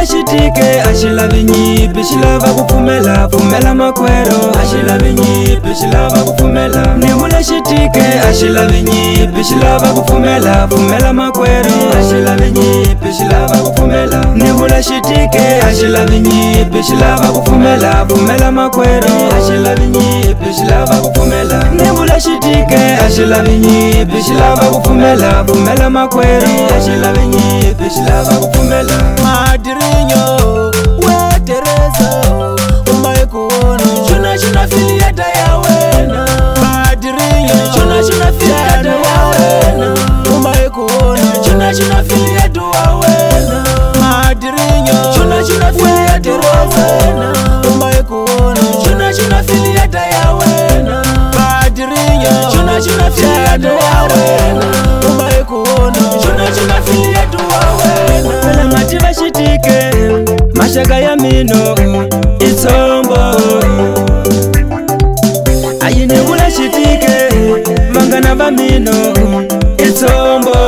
shitike ashilave nyipi shilava kufumela fumela makwero ashilave nyipi shilava kufumela nimula shitike ashilave nyipi shilava kufumela fumela makwero ashilave nyipi shilava kufumela nimula shitike ashilave nyipi shilava kufumela fumela makwero ashilave nyipi shilava kufumela nimula shitike ashilave nyipi shilava kufumela fumela makwero ashilave nyipi shilava kufumela Madirinyo, we Teresa, umbaye kuona Chuna filiata ya wena Madirinyo, chuna filiata ya wena Umbaye kuona Chuna filiata ya wena Madirinyo, chuna filiata ya wena Umbaye kuona Chuna filiata ya wena Madirinyo, chuna filiata ya wena Umbaye kuona Chuna filiata ya wena Pela mativa shitike mashaka ya mino itsombo ayine kula shitike mangana va mino itsombo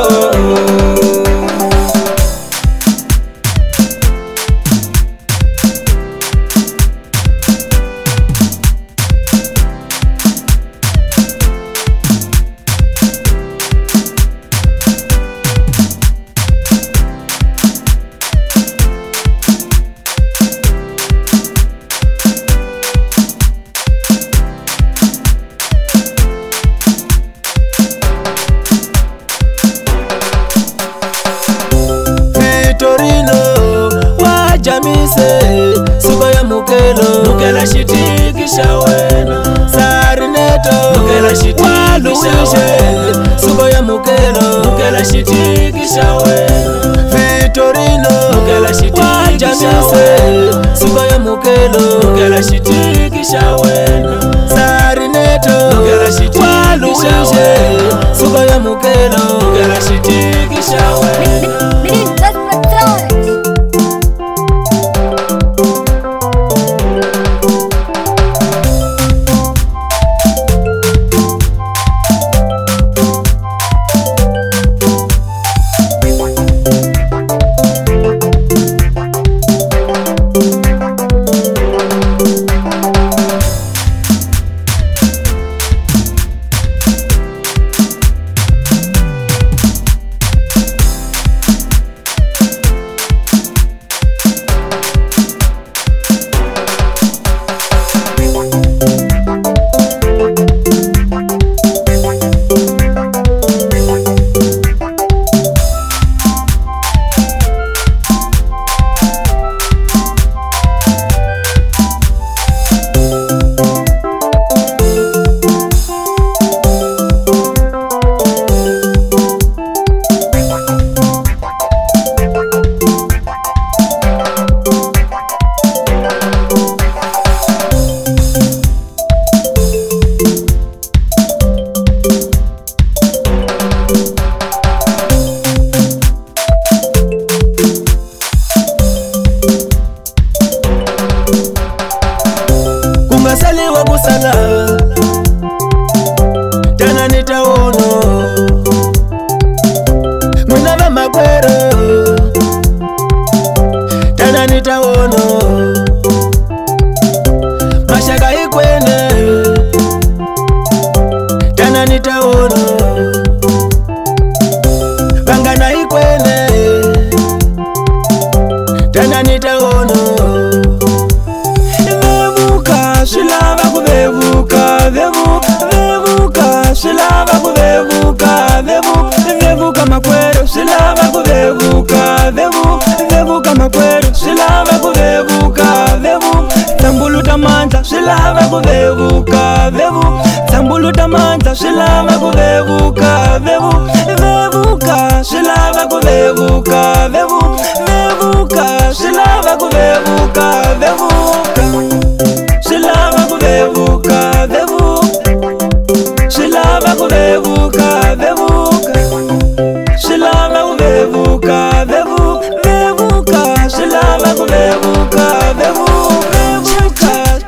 Jamise, suko ya mukelo Mukela shitiki shawena Sarineto, mukela shitiki shawena Suko ya mukelo Mukela shitiki shawena Vitorino, mukela shitiki shawena Suko ya mukelo Mukela shitiki shawena Sarineto, mukela shitiki shawena Suko ya mukelo Mukela shitiki shawena Kungasaliwa kusala Tana nitaono Mwenava makwero Tana nitaono Mashaka ikwene Tana nitaono Bangana ikwene Tana nitaono Shilava kuvevuka, vevuka, shilava kuvevuka, vevuka makwero, shilava kuvevuka, vevuka makwero, shilava kuvevuka, tambulu tamanta, shilava kuvevuka, tambulu tamanta, shilava kuvevuka, vevuka, shilava kuvevuka, vevuka, shilava kuvevuka, Shilava kuvevuka, Shilava kuvevuka, Shilava kuvevuka, vevuka, Shilava kuvevuka, vevuka,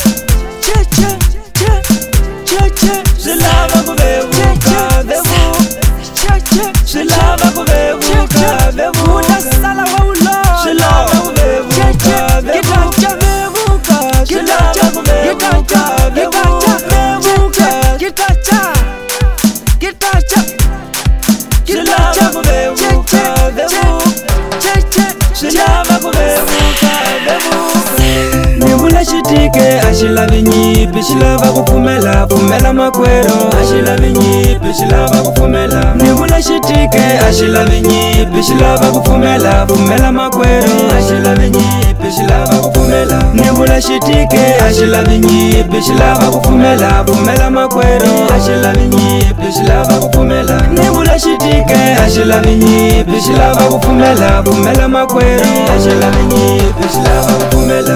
Shilava kuvevuka, Shilava kuvevuka, Shilava kuvevuka, xitike a xi lavi nyimpi xi lava ku pfumela pfumela makwerhu a xi lavi nyimpi xi lava ku pfumela ni vula xitike a xi lavi nyimpi xi lava ku pfumela pfumela makwerhu a xi lavi nyimpi xi lava ku pfumela ni vula xitike a xi lavi nyimpi xi lava ku pfumela pfumela makwerhu a xi lavi nyimpi xi lava ku pfumela ni vula xitike a xi lavi nyimpi xi lava ku pfumela pfumela makwerhu a xi lavi nyimpi xi lava ku pfumela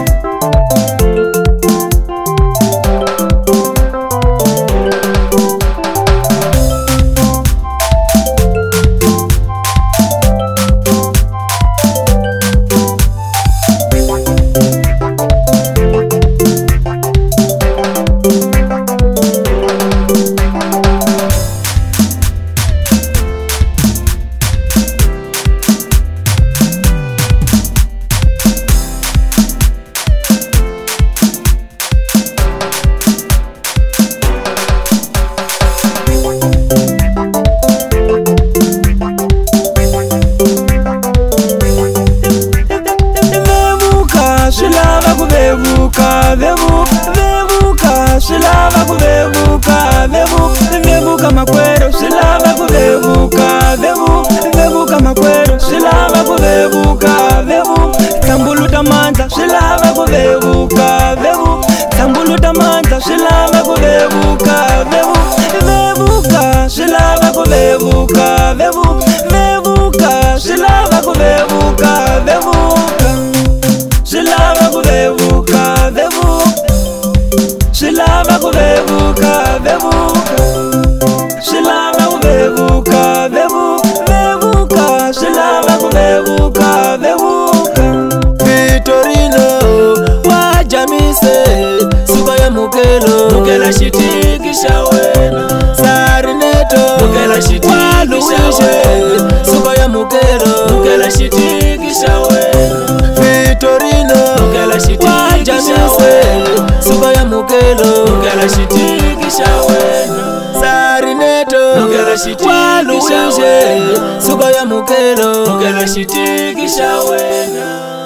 vevuka swi lava ku vevuka vevuka makwerhu swi lava ku vevuka vevuka makwerhu swi lava ku vevuka hlambuluta mandla swi lava ku vevuka hlambuluta mandla swi lava ku vevuka vevuka swi lava ku vevuka vevuka swi lava ku vevuka swi lava ku vevuka swi lava ku vevuka swi lava ku vevuka vevuka swi lava ku vevuka Vitorino wa Jamise suka ya mukela xitiki xa wena Sarineto mukela xitiki xa wena suka ya mukela xitiki xa wena Vitorino mukela xitiki xa wena suka ya mukela xitiki xa wena Sarineto mukela xitiki xa wena suka ya mukela xitiki xa wena